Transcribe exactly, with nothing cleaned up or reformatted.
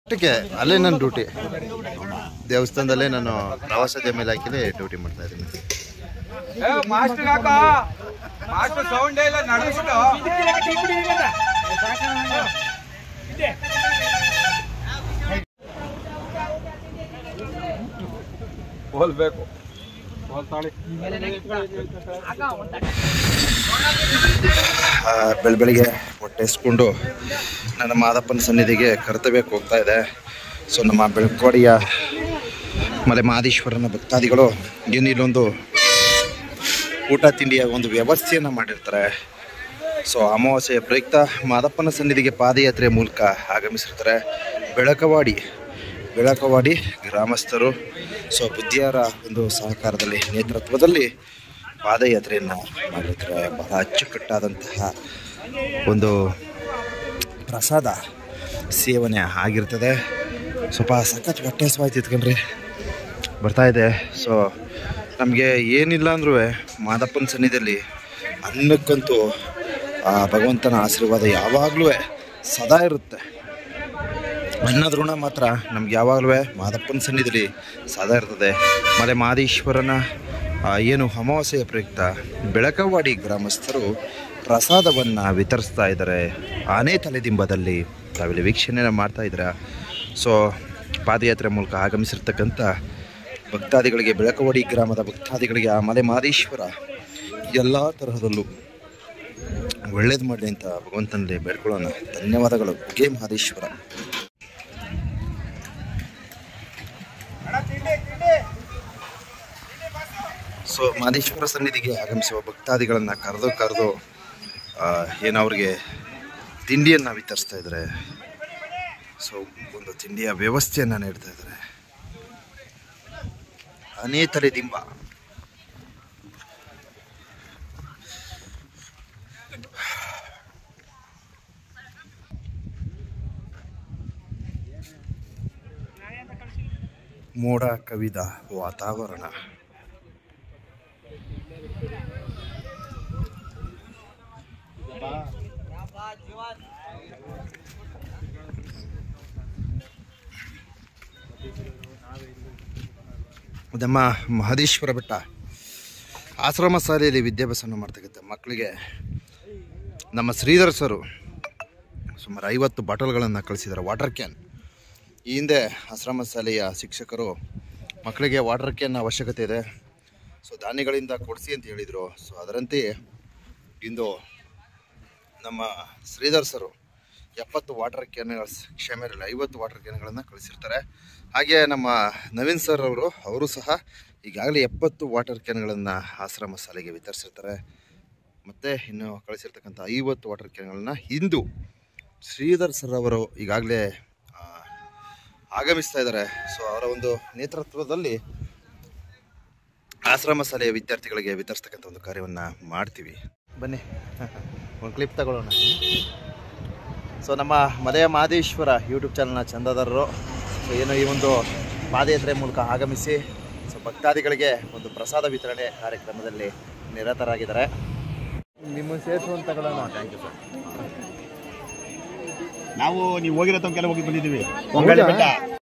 ಅಷ್ಟಕ್ಕೆ ಅಲ್ಲೇ ನನ್ನ ಡ್ಯೂಟಿ. ದೇವಸ್ಥಾನದಲ್ಲೇ ನಾನು ಪ್ರವಾಸೋದ್ಯಮ ಇಲಾಖೆಯಲ್ಲಿ ಡ್ಯೂಟಿ ಮಾಡ್ತಾ ಇದ್ದೀನಿ. ಹೋಲ್ಬೇಕು ಬೆಳ ಬೆಳಿಗ್ಗೆ ಹೊಟ್ಟೆ ಇಸ್ಕೊಂಡು ನನ್ನ ಮಾದಪ್ಪನ ಸನ್ನಿಧಿಗೆ ಕರ್ತವ್ಯಕ್ಕೆ ಹೋಗ್ತಾ ಇದೆ. ಸೊ ನಮ್ಮ ಬೆಳಕೋಡಿಯ ಮಲೆ ಮಹದೇಶ್ವರನ ಭಕ್ತಾದಿಗಳು ಏನು ಇಲ್ಲೊಂದು ಊಟ ತಿಂಡಿಯ ಒಂದು ವ್ಯವಸ್ಥೆಯನ್ನು ಮಾಡಿರ್ತಾರೆ. ಸೊ ಅಮಾವಾಸ್ಯೆಯ ಪ್ರಯುಕ್ತ ಮಾದಪ್ಪನ ಸನ್ನಿಧಿಗೆ ಪಾದಯಾತ್ರೆಯ ಮೂಲಕ ಆಗಮಿಸಿರ್ತಾರೆ. ಬೆಳಕವಾಡಿ ಬೆಳಕವಾಡಿ ಗ್ರಾಮಸ್ಥರು ಸೊ ಬುದ್ಧಿಯರ ಒಂದು ಸಹಕಾರದಲ್ಲಿ ನೇತೃತ್ವದಲ್ಲಿ ಪಾದಯಾತ್ರೆಯನ್ನು ಮಾಡಿರ್ತಾರೆ. ಬಹಳ ಅಚ್ಚುಕಟ್ಟಾದಂತಹ ಒಂದು ಪ್ರಸಾದ ಸೇವನೆ ಆಗಿರ್ತದೆ. ಸ್ವಲ್ಪ ಸಖತ್ ಹೊಟ್ಟೆ ಹಸಿವಾಯ್ತು ಇತ್ಕಂಡ್ರಿ ಬರ್ತಾ ಇದೆ. ಸೊ ನಮಗೆ ಏನಿಲ್ಲ ಅಂದ್ರೂ ಮಾದಪ್ಪನ ಸನ್ನಿಧಿಯಲ್ಲಿ ಅನ್ನಕ್ಕಂತೂ ಆ ಭಗವಂತನ ಆಶೀರ್ವಾದ ಯಾವಾಗಲೂ ಸದಾ ಇರುತ್ತೆ. ಅನ್ನದ ಋಣ ಮಾತ್ರ ನಮ್ಗೆ ಯಾವಾಗಲೂ ಮಾದಪ್ಪನ ಸನ್ನಿಧಿಯಲ್ಲಿ ಸದಾ ಇರ್ತದೆ. ಮಲೆ ಮಹದೇಶ್ವರನ ಏನು ಅಮಾವಾಸ್ಯೆಯ ಪ್ರಯುಕ್ತ ಬೆಳಕವಾಡಿ ಗ್ರಾಮಸ್ಥರು ಪ್ರಸಾದವನ್ನು ವಿತರಿಸ್ತಾ ಇದ್ದಾರೆ. ಆನೆ ತಲೆದಿಂಬದಲ್ಲಿ ತಾವಿಲ್ಲಿ ವೀಕ್ಷಣೆಯನ್ನು ಮಾಡ್ತಾ ಇದ್ದಾರೆ. ಸೊ ಪಾದಯಾತ್ರೆ ಮೂಲಕ ಆಗಮಿಸಿರ್ತಕ್ಕಂಥ ಭಕ್ತಾದಿಗಳಿಗೆ, ಬೆಳಕವಾಡಿ ಗ್ರಾಮದ ಭಕ್ತಾದಿಗಳಿಗೆ ಆ ಮಲೆ ಮಹದೇಶ್ವರ ಎಲ್ಲ ತರಹದಲ್ಲೂ ಒಳ್ಳೇದು ಮಾಡಲಿ ಅಂತ ಭಗವಂತನಲ್ಲಿ ಬೇಡ್ಕೊಳ್ಳೋಣ. ಧನ್ಯವಾದಗಳು. ಗೆ ಮಹದೇಶ್ವರ. ಸೊ ಮಹದೇಶ್ವರ ಸನ್ನಿಧಿಗೆ ಆಗಮಿಸುವ ಭಕ್ತಾದಿಗಳನ್ನು ಕರೆದು ಕರೆದು ಏನು ಅವ್ರಿಗೆ ತಿಂಡಿಯನ್ನು ವಿತರಿಸ್ತಾ ಇದ್ದಾರೆ. ಸೊ ಒಂದು ತಿಂಡಿಯ ವ್ಯವಸ್ಥೆಯನ್ನು ನೀಡ್ತಾ ಇದ್ದಾರೆ. ಆನೆ ತಲೆದಿಂಬ ಮೋಡ ಕವಿದ ವಾತಾವರಣ. ನಮ್ಮ ಮಹದೇಶ್ವರ ಬೆಟ್ಟ ಆಶ್ರಮ ಶಾಲೆಯಲ್ಲಿ ವಿದ್ಯಾಭ್ಯಾಸವನ್ನು ಮಾಡ್ತಕ್ಕಂಥ ಮಕ್ಕಳಿಗೆ ನಮ್ಮ ಶ್ರೀಧರ್ ಸರು ಸುಮಾರು ಐವತ್ತು ಬಾಟಲ್ಗಳನ್ನು ಕಳಿಸಿದ್ದಾರೆ. Water can. ಈ ಹಿಂದೆ ಆಶ್ರಮ ಶಾಲೆಯ ಶಿಕ್ಷಕರು ಮಕ್ಕಳಿಗೆ ವಾಟರ್ ಕ್ಯಾನ್ ಅವಶ್ಯಕತೆ ಇದೆ, ಸೊ ದಾನಿಗಳಿಂದ ಕೊಡಿಸಿ ಅಂತ ಹೇಳಿದರು. ಸೊ ಅದರಂತೆಯೇ ಇಂದು ನಮ್ಮ ಶ್ರೀಧರ್ ಸರು ಎಪ್ಪತ್ತು ವಾಟರ್ ಕ್ಯಾನ್ಗಳ ಕ್ಷಮೆ ಇರಲಿ ಐವತ್ತು ವಾಟರ್ ಕ್ಯಾನ್ಗಳನ್ನು ಕಳಿಸಿರ್ತಾರೆ. ಹಾಗೆ ನಮ್ಮ ನವೀನ್ ಸರ್ ಅವರು ಅವರು ಸಹ ಈಗಾಗಲೇ ಎಪ್ಪತ್ತು ವಾಟರ್ ಕ್ಯಾನ್ಗಳನ್ನು ಆಶ್ರಮ ಶಾಲೆಗೆ ವಿತರಿಸಿರ್ತಾರೆ. ಮತ್ತು ಇನ್ನು ಕಳಿಸಿರ್ತಕ್ಕಂಥ ಐವತ್ತು ವಾಟರ್ ಕ್ಯಾನ್ಗಳನ್ನು ಇಂದು ಶ್ರೀಧರ್ ಸರ್ ಅವರು ಈಗಾಗಲೇ ಆಗಮಿಸ್ತಾ ಇದ್ದಾರೆ. ಸೊ ಅವರ ಒಂದು ನೇತೃತ್ವದಲ್ಲಿ ಆಶ್ರಮ ಶಾಲೆಯ ವಿದ್ಯಾರ್ಥಿಗಳಿಗೆ ವಿತರಿಸ್ತಕ್ಕಂಥ ಒಂದು ಕಾರ್ಯವನ್ನು ಮಾಡ್ತೀವಿ. ಬನ್ನಿ ಒಂದು ಕ್ಲಿಪ್ ತಗೊಳ್ಳೋಣ. ಸೊ ನಮ್ಮ ಮಲೆಯ ಮಹದೇಶ್ವರ ಯೂಟ್ಯೂಬ್ ಚಾನಲ್ನ ಚಂದಾದಾರರು ಸೊ ಏನು ಈ ಒಂದು ಪಾದಯಾತ್ರೆ ಮೂಲಕ ಆಗಮಿಸಿ ಸೊ ಭಕ್ತಾದಿಗಳಿಗೆ ಒಂದು ಪ್ರಸಾದ ವಿತರಣೆ ಕಾರ್ಯಕ್ರಮದಲ್ಲಿ ನಿರತರಾಗಿದ್ದಾರೆ. ನಿಮ್ಮ ಸೇರಿಸುವಂತ ತಗೊಳ್ಳೋಣ. Thank you sir. ನಾವು ನೀವು ಹೋಗಿರೋ ತನಕ ಹೋಗಿ ಬಂದಿದ್ದೀವಿ.